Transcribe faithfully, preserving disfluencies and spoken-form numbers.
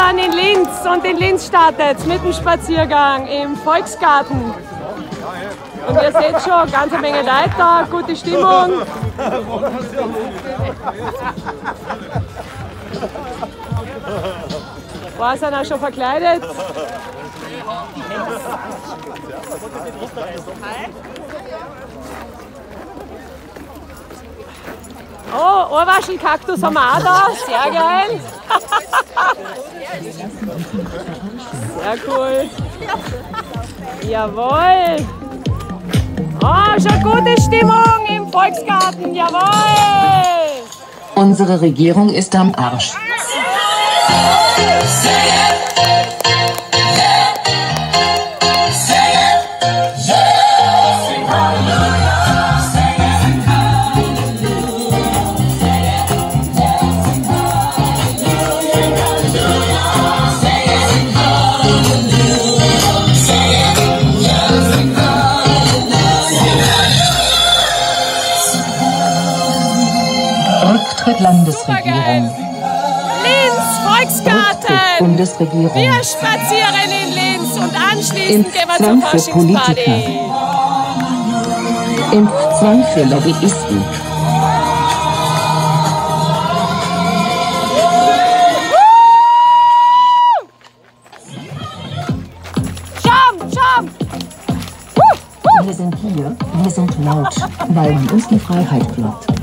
dann in Linz und in Linz startet mit dem Spaziergang im Volksgarten. Und ihr seht schon, ganz eine Menge Leute da, gute Stimmung. Ein paar sind auch schon verkleidet. Oh, Ohrwaschelkaktus haben wir auch da, sehr geil. Sehr cool. Jawohl. Oh, schon gute Stimmung im Volksgarten, jawohl. Unsere Regierung ist am Arsch. Rücktritt Landesregierung. Linz, Volksgarten. Rücktritt Bundesregierung. Wir spazieren in Linz und anschließend Impfzwang gehen wir für zur Faschingsparty. Impfzwang für Lobbyisten. Jump, jump. Wir sind hier, wir sind laut, weil man uns die Freiheit glaubt.